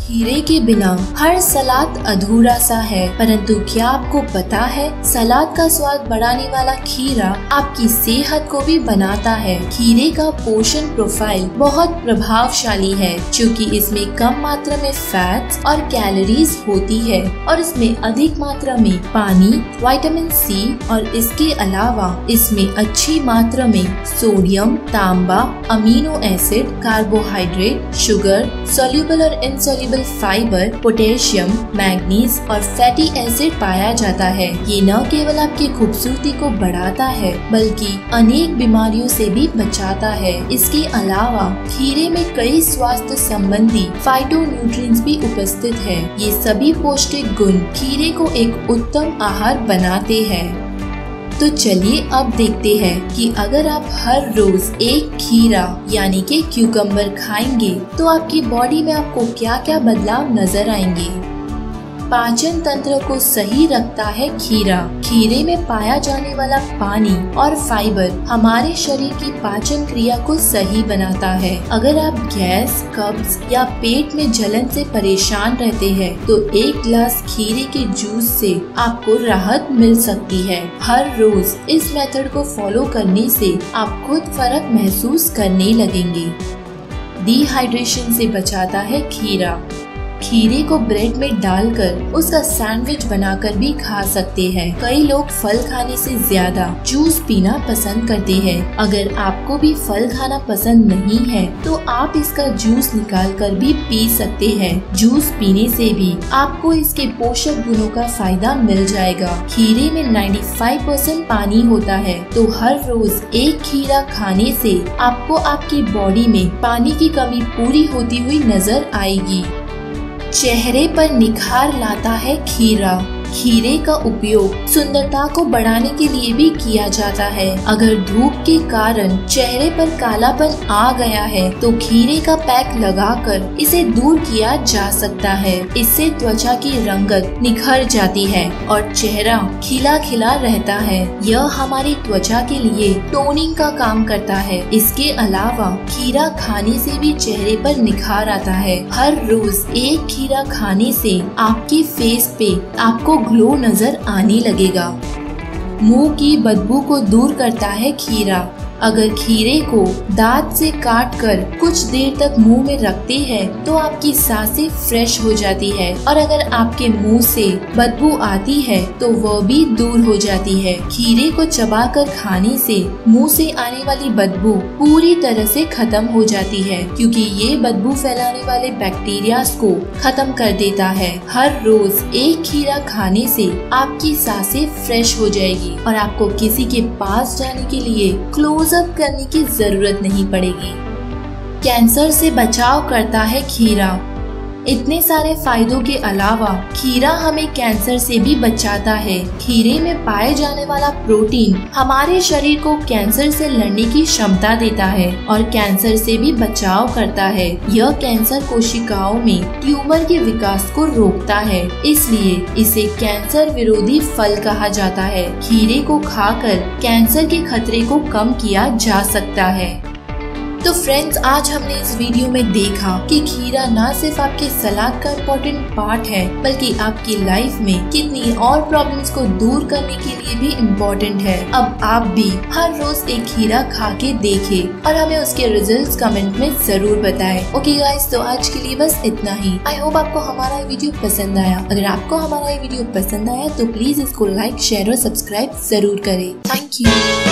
खीरे के बिना हर सलाद अधूरा सा है, परंतु क्या आपको पता है सलाद का स्वाद बढ़ाने वाला खीरा आपकी सेहत को भी बनाता है। खीरे का पोषण प्रोफाइल बहुत प्रभावशाली है, क्योंकि इसमें कम मात्रा में फैट्स और कैलोरीज होती है और इसमें अधिक मात्रा में पानी, विटामिन सी और इसके अलावा इसमें अच्छी मात्रा में सोडियम, तांबा, amino acid, carbohydrate, sugar, soluble और इनसोल्यूबल फाइबर, पोटेशियम, मैग्नीज और फैटी एसिड पाया जाता है। ये न केवल आपकी खूबसूरती को बढ़ाता है बल्कि अनेक बीमारियों से भी बचाता है। इसके अलावा खीरे में कई स्वास्थ्य संबंधी फाइटोन्यूट्रिएंट्स भी उपस्थित है। ये सभी पौष्टिक गुण खीरे को एक उत्तम आहार बनाते हैं। तो चलिए अब देखते हैं कि अगर आप हर रोज एक खीरा यानी कि क्यूकम्बर खाएंगे तो आपकी बॉडी में आपको क्या क्या बदलाव नजर आएंगे। पाचन तंत्र को सही रखता है खीरा। खीरे में पाया जाने वाला पानी और फाइबर हमारे शरीर की पाचन क्रिया को सही बनाता है। अगर आप गैस, कब्ज या पेट में जलन से परेशान रहते हैं तो एक गिलास खीरे के जूस से आपको राहत मिल सकती है। हर रोज इस मेथड को फॉलो करने से आप खुद फर्क महसूस करने लगेंगे। डिहाइड्रेशन से बचाता है खीरा। खीरे को ब्रेड में डालकर उसका सैंडविच बनाकर भी खा सकते हैं। कई लोग फल खाने से ज्यादा जूस पीना पसंद करते हैं। अगर आपको भी फल खाना पसंद नहीं है तो आप इसका जूस निकाल कर भी पी सकते हैं। जूस पीने से भी आपको इसके पोषक गुणों का फायदा मिल जाएगा। खीरे में 95% पानी होता है, तो हर रोज एक खीरा खाने से आपको आपकी बॉडी में पानी की कमी पूरी होती हुई नजर आएगी। चेहरे पर निखार लाता है खीरा। खीरे का उपयोग सुंदरता को बढ़ाने के लिए भी किया जाता है। अगर धूप के कारण चेहरे पर कालापन आ गया है तो खीरे का पैक लगाकर इसे दूर किया जा सकता है। इससे त्वचा की रंगत निखर जाती है और चेहरा खिला खिला रहता है। यह हमारी त्वचा के लिए टोनिंग का काम करता है। इसके अलावा खीरा खाने से भी चेहरे पर निखार आता है। हर रोज एक खीरा खाने से आपके फेस पे आपको ग्लो नजर आने लगेगा। मुंह की बदबू को दूर करता है खीरा। अगर खीरे को दांत से काटकर कुछ देर तक मुंह में रखते हैं तो आपकी सांसें फ्रेश हो जाती है और अगर आपके मुंह से बदबू आती है तो वह भी दूर हो जाती है। खीरे को चबाकर खाने से मुंह से आने वाली बदबू पूरी तरह से खत्म हो जाती है, क्योंकि ये बदबू फैलाने वाले बैक्टीरिया को खत्म कर देता है। हर रोज एक खीरा खाने से आपकी सांसें फ्रेश हो जाएगी और आपको किसी के पास जाने के लिए क्लोज अप करने की जरूरत नहीं पड़ेगी। कैंसर से बचाव करता है खीरा। इतने सारे फायदों के अलावा खीरा हमें कैंसर से भी बचाता है। खीरे में पाए जाने वाला प्रोटीन हमारे शरीर को कैंसर से लड़ने की क्षमता देता है और कैंसर से भी बचाव करता है। यह कैंसर कोशिकाओं में ट्यूमर के विकास को रोकता है, इसलिए इसे कैंसर विरोधी फल कहा जाता है। खीरे को खाकर कैंसर के खतरे को कम किया जा सकता है। तो फ्रेंड्स, आज हमने इस वीडियो में देखा कि खीरा न सिर्फ आपके सलाद का इम्पोर्टेंट पार्ट है बल्कि आपकी लाइफ में कितनी और प्रॉब्लम्स को दूर करने के लिए भी इम्पोर्टेंट है। अब आप भी हर रोज एक खीरा खा के देखें और हमें उसके रिजल्ट्स कमेंट में जरूर बताएं। ओके गाइस, तो आज के लिए बस इतना ही। आई होप आपको हमारा वीडियो पसंद आया। अगर आपको हमारा वीडियो पसंद आया तो प्लीज इसको लाइक, शेयर और सब्सक्राइब जरूर करें। Thank you.